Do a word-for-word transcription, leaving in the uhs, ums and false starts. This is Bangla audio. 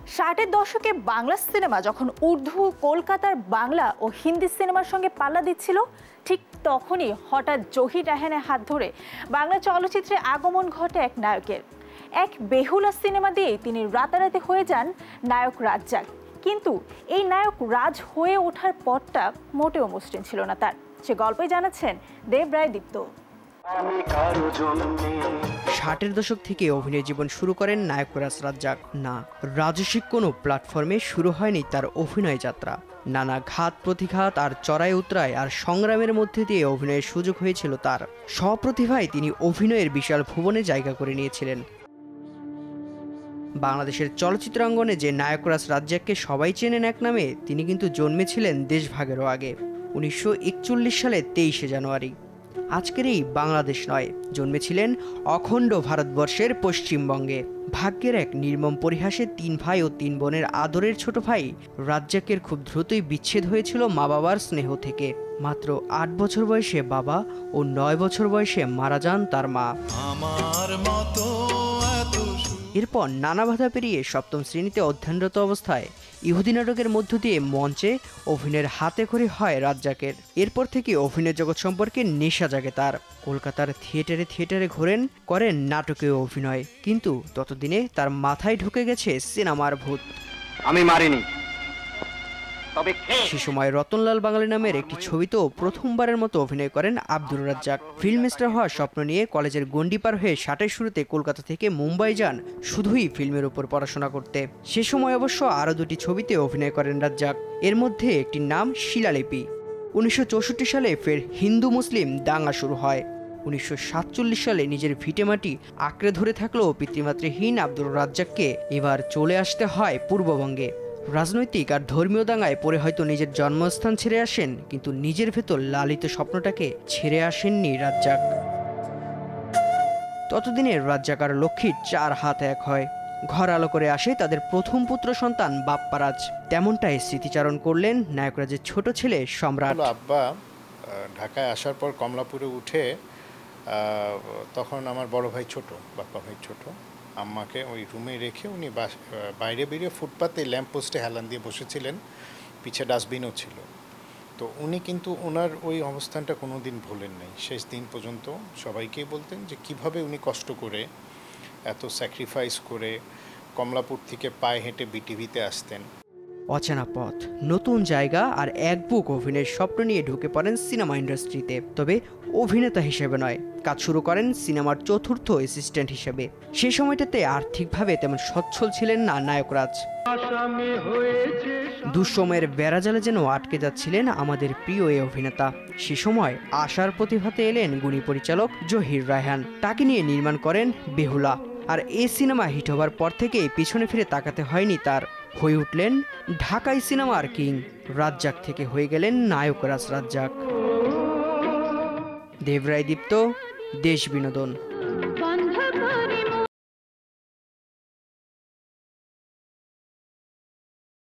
ষাটের দশকে বাংলা সিনেমা যখন উর্দু, কলকাতার বাংলা ও হিন্দি সিনেমার সঙ্গে পাল্লা দিচ্ছিল, ঠিক তখনই হঠাৎ জহির রায়হানের হাত ধরে বাংলা চলচ্চিত্রে আগমন ঘটে এক নায়কের। এক বেহুলা সিনেমা দিয়ে তিনি রাতারাতি হয়ে যান নায়ক রাজ্জাক। কিন্তু এই নায়ক রাজ হয়ে ওঠার পথটা মোটেও মসৃণ ছিল না তার। সে গল্পই জানাচ্ছেন দেব রায় দীপ্ত। ষাটের দশক থেকে অভিনয় জীবন শুরু করেন নায়ক রাজ রাজ্জাক। না, রাজস্বিক কোনো প্ল্যাটফর্মে শুরু হয়নি তার অভিনয় যাত্রা। নানা ঘাত প্রতিঘাত আর চড়াই উতরাই আর সংগ্রামের মধ্যে দিয়ে অভিনয়ের সুযোগ হয়েছিল তার। স্বপ্রতিভায় তিনি অভিনয়ের বিশাল ভুবনে জায়গা করে নিয়েছিলেন। বাংলাদেশের চলচ্চিত্রাঙ্গনে যে নায়ক রাজ রাজ্জাককে সবাই চেনেন এক নামে, তিনি কিন্তু জন্মেছিলেন দেশভাগেরও আগে, উনিশশো একচল্লিশ সালে তেইশে জানুয়ারি। আজকের এই বাংলাদেশ নয়, জন্মেছিলেন অখণ্ড ভারতবর্ষের পশ্চিমবঙ্গে। ভাগ্যের এক নির্মম পরিহাসে তিন ভাই ও তিন বোনের আদরের ছোট ভাই রাজ্জাকের খুব দ্রুতই বিচ্ছেদ হয়েছিল মা বাবার স্নেহ থেকে। মাত্র আট বছর বয়সে বাবা ও নয় বছর বয়সে মারা যান তার মা। আমার মতো এরপর নানা বাধা পেরিয়ে সপ্তম শ্রেণীতে অধ্যয়নরত অবস্থায় ইহুদি নাটকের মধ্য দিয়ে মঞ্চে অভিনয়ের হাতে খড়ি হয় রাজ্জাকের। এরপর থেকে অভিনয় জগৎ সম্পর্কে নেশা জাগে তার। কলকাতার থিয়েটারে থিয়েটারে ঘোরেন, করেন নাটকে অভিনয়। কিন্তু ততদিনে তার মাথায় ঢুকে গেছে সিনেমার ভূত। আমি মারিনি। সে সময় রতনলাল বাঙালি নামের একটি ছবিতেও প্রথমবারের মতো অভিনয় করেন আব্দুর রাজ্জাক। ফিল্ম স্টার হওয়ার স্বপ্ন নিয়ে কলেজের গণ্ডি পার হয়ে ষাটের শুরুতে কলকাতা থেকে মুম্বাই যান শুধুই ফিল্মের উপর পড়াশোনা করতে। সে সময় অবশ্য আরও দুটি ছবিতে অভিনয় করেন রাজ্জাক। এর মধ্যে একটি নাম শিলালিপি। উনিশশো চৌষট্টি সালে ফের হিন্দু মুসলিম দাঙ্গা শুরু হয়। উনিশশো সাতচল্লিশ সালে নিজের ভিটেমাটি আঁকড়ে ধরে থাকলেও পিতৃমাতৃহীন আব্দুর রাজ্জাককে এবার চলে আসতে হয় পূর্ববঙ্গে। রাজনৈতিক আর ধর্মীয় দাঙ্গায় পরে হয়তো নিজের জন্মস্থান ছেড়ে আসেন, কিন্তু নিজের ভেতর লালিত স্বপ্নটাকে ছেড়ে আসেননি রাজ্জাক। ততদিনে রাজ্জাক আর লক্ষ্মীর চার হাত এক হয়। ঘর আলো করে আসে তাদের প্রথম পুত্র সন্তান বাপ্পারাজ। তেমনটাই স্মৃতিচারণ করলেন নায়করাজের ছোট ছেলে সম্রাট। আব্বা ঢাকায় আসার পর কমলাপুরে উঠে, তখন আমার বড় ভাই ছোট, বাপ্পা ভাই ছোট, আম্মাকে ওই রুমে রেখে উনি বাইরে বেরিয়ে ফুটপাতে ল্যাম্প পোস্টে হেলান দিয়ে বসেছিলেন, পিছে ডাস্টবিনও ছিল। তো উনি কিন্তু ওনার ওই অবস্থানটা কোনো দিন ভোলেন নাই। শেষ দিন পর্যন্ত সবাইকেই বলতেন যে কিভাবে উনি কষ্ট করে, এত স্যাক্রিফাইস করে কমলাপুর থেকে পায়ে হেঁটে বিটিভিতে আসতেন। অচেনা পথ, নতুন জায়গা আর এক বুক অভিনয়ের স্বপ্ন নিয়ে ঢুকে পড়েন সিনেমা ইন্ডাস্ট্রিতে। তবে অভিনেতা হিসেবে নয়, কাজ শুরু করেন সিনেমার চতুর্থ অ্যাসিস্ট্যান্ট হিসেবে। সে সময়টাতে আর্থিকভাবে তেমন সচ্ছল ছিলেন না নায়করাজ। দুঃসময়ের বেড়াজালে যেন আটকে যাচ্ছিলেন আমাদের প্রিয় এই অভিনেতা। সে সময় আশার প্রতিভাতে এলেন গুণী পরিচালক জহির রায়হান। তাকে নিয়ে নির্মাণ করেন বেহুলা। আর এই সিনেমা হিট হবার পর থেকেই পিছনে ফিরে তাকাতে হয়নি তার। হয়ে উঠলেন ঢাকাই সিনেমার কিং। রাজ্জাক থেকে হয়ে গেলেন নায়ক রাজ রাজ্জাক। দেব রায় দীপ্ত, দেশ বিনোদন।